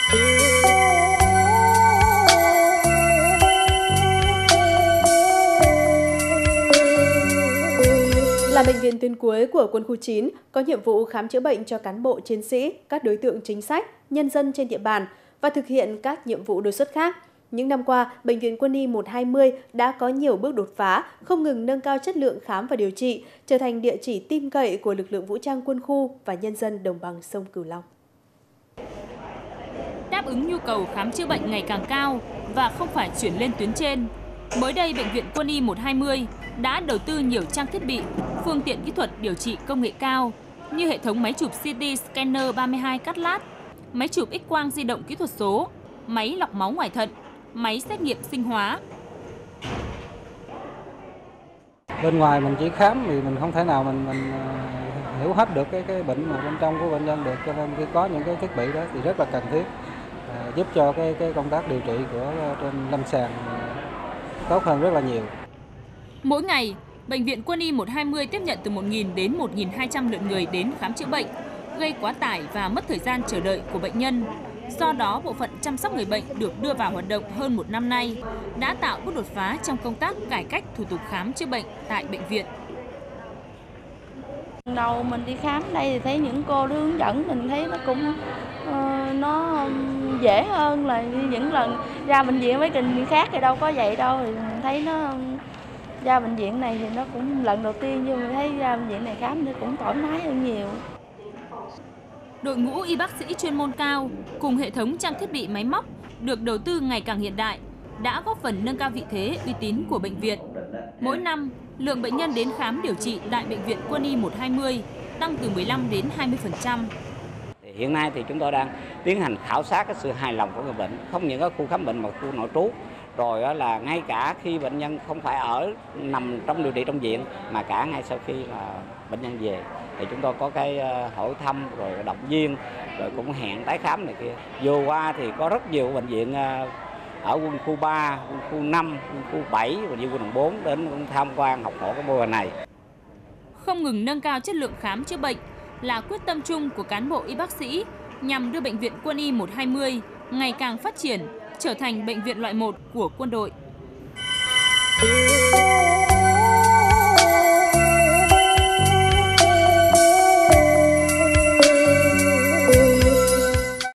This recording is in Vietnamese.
Là bệnh viện tuyến cuối của Quân khu 9, có nhiệm vụ khám chữa bệnh cho cán bộ chiến sĩ, các đối tượng chính sách, nhân dân trên địa bàn và thực hiện các nhiệm vụ đột xuất khác. Những năm qua, Bệnh viện Quân y 120 đã có nhiều bước đột phá, không ngừng nâng cao chất lượng khám và điều trị, trở thành địa chỉ tin cậy của lực lượng vũ trang quân khu và nhân dân đồng bằng sông Cửu Long. Đáp ứng nhu cầu khám chữa bệnh ngày càng cao và không phải chuyển lên tuyến trên. Mới đây, Bệnh viện Quân y 120 đã đầu tư nhiều trang thiết bị, phương tiện kỹ thuật điều trị công nghệ cao như hệ thống máy chụp CT scanner 32 cắt lát, máy chụp X-quang di động kỹ thuật số, máy lọc máu ngoài thận, máy xét nghiệm sinh hóa. Bên ngoài mình chỉ khám thì mình không thể nào mình hiểu hết được cái bệnh mà bên trong của bệnh nhân được, cho nên khi có những cái thiết bị đó thì rất là cần thiết, giúp cho cái công tác điều trị của trên lâm sàng tốt hơn rất là nhiều. Mỗi ngày, Bệnh viện Quân y 120 tiếp nhận từ 1.000 đến 1.200 lượt người đến khám chữa bệnh, gây quá tải và mất thời gian chờ đợi của bệnh nhân. Do đó, bộ phận chăm sóc người bệnh được đưa vào hoạt động hơn một năm nay, đã tạo bước đột phá trong công tác cải cách thủ tục khám chữa bệnh tại bệnh viện. Đầu mình đi khám đây thì thấy những cô hướng dẫn, mình thấy nó cũng nó dễ hơn là những lần ra bệnh viện với bệnh viện khác thì đâu có vậy đâu. Thì mình thấy nó ra bệnh viện này thì nó cũng lần đầu tiên, nhưng mình thấy ra bệnh viện này khám thì cũng thoải mái hơn nhiều. Đội ngũ y bác sĩ chuyên môn cao cùng hệ thống trang thiết bị máy móc được đầu tư ngày càng hiện đại đã góp phần nâng cao vị thế uy tín của bệnh viện. Mỗi năm, lượng bệnh nhân đến khám điều trị tại Bệnh viện Quân y 120 tăng từ 15 đến 20%. Hiện nay thì chúng tôi đang tiến hành khảo sát cái sự hài lòng của người bệnh, không những ở khu khám bệnh mà khu nội trú. Rồi là ngay cả khi bệnh nhân không phải nằm trong điều trị trong viện mà cả ngay sau khi là bệnh nhân về thì chúng tôi có cái hỏi thăm rồi động viên, rồi cũng hẹn tái khám này kia. Vừa qua thì có rất nhiều bệnh viện ở quân khu 3, quân khu 5, quân khu 7 và quân 4 đến tham quan học hỏi cái mô hình này. Không ngừng nâng cao chất lượng khám chữa bệnh là quyết tâm chung của cán bộ y bác sĩ nhằm đưa Bệnh viện Quân y 120 ngày càng phát triển, trở thành bệnh viện loại 1 của quân đội.